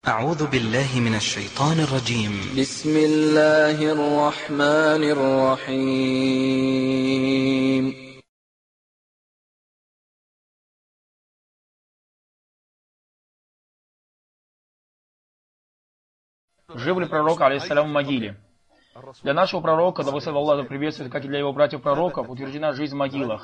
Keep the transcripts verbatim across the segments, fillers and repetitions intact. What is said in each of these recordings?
أعوذ بالله من الشيطان الرجيم. بسم الله الرحمن الرحيم. Жив ли пророк, алейхиссалям, в могиле? Для нашего пророка, да благословен Аллах, да приветствует, как и для его братьев пророков, утверждена жизнь в могилах.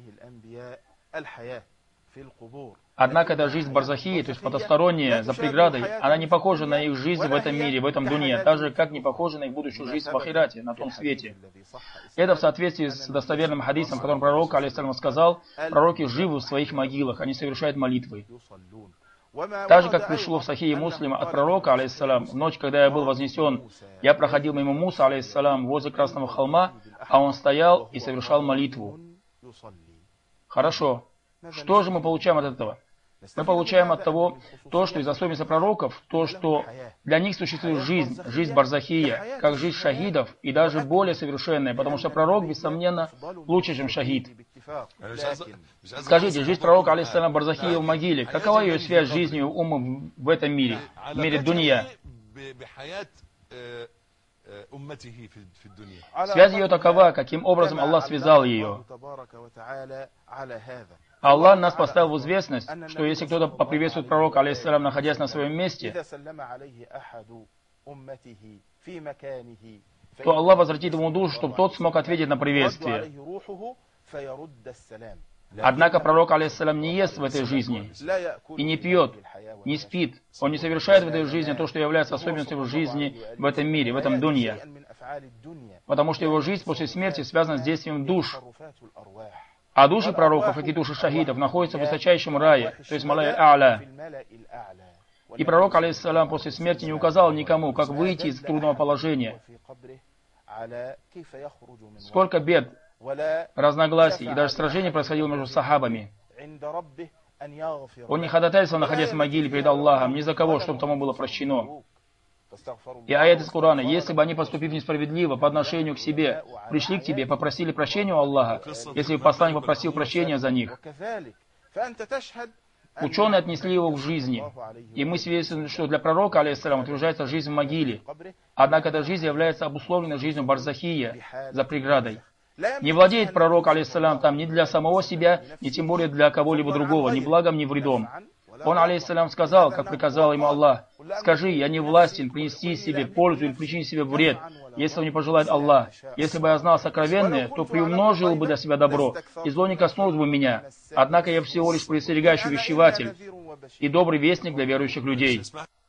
Однако эта жизнь барзахии, то есть потусторонняя, за преградой, она не похожа на их жизнь в этом мире, в этом дуне, так же, как не похожа на их будущую жизнь в ахирате, на том свете. Это в соответствии с достоверным хадисом, в котором пророк, алейхиссалям, сказал: пророки живы в своих могилах, они совершают молитвы. Так же, как пришло в Сахихе Муслима от пророка, алейхиссалям, в ночь, когда я был вознесен, я проходил мимо Муса, алейхиссалям, возле Красного холма, а он стоял и совершал молитву. Хорошо. Что же мы получаем от этого? Мы получаем от того, то, что из особенностей пророков, то, что для них существует жизнь, жизнь барзахия, как жизнь шахидов, и даже более совершенная, потому что пророк, бессомненно, лучше, чем шахид. Скажите, жизнь пророка, алейхиссалям, барзахия в могиле, какова ее связь с жизнью ума в этом мире, в мире дунья? Связь ее такова, каким образом Аллах связал ее. Аллах нас поставил в известность, что если кто-то поприветствует пророка, алейхиссалям, находясь на своем месте, то Аллах возвратит ему душу, чтобы тот смог ответить на приветствие. Однако пророк, алейхиссалям, не ест в этой жизни и не пьет, не спит. Он не совершает в этой жизни то, что является особенностью в жизни в этом мире, в этом дунья. Потому что его жизнь после смерти связана с действием душ. А души пророков, как и души шахидов, находятся в высочайшем рае, то есть малай а'ля. И пророк, алейхиссалям, после смерти не указал никому, как выйти из трудного положения. Сколько бед, разногласий и даже сражений происходило между сахабами. Он не ходатайствовал, находясь в могиле перед Аллахом, ни за кого, чтобы тому было прощено. И аят из Корана: если бы они, поступив несправедливо по отношению к себе, пришли к тебе, попросили прощения у Аллаха, если бы посланник попросил прощения за них. Ученые отнесли его к жизни. И мы свидетельствуем, что для пророка, алейхиссалям, утверждается жизнь в могиле. Однако эта жизнь является обусловленной жизнью барзахия, за преградой. Не владеет пророк, алейхиссалям, там ни для самого себя, ни тем более для кого-либо другого, ни благом, ни вредом. Он, алейхиссалям, сказал, как приказал ему Аллах: скажи, я не властен принести себе пользу или причинить себе вред, если он не пожелает Аллах. Если бы я знал сокровенное, то приумножил бы для себя добро, и зло не коснулось бы меня. Однако я всего лишь предостерегающий увещеватель и добрый вестник для верующих людей.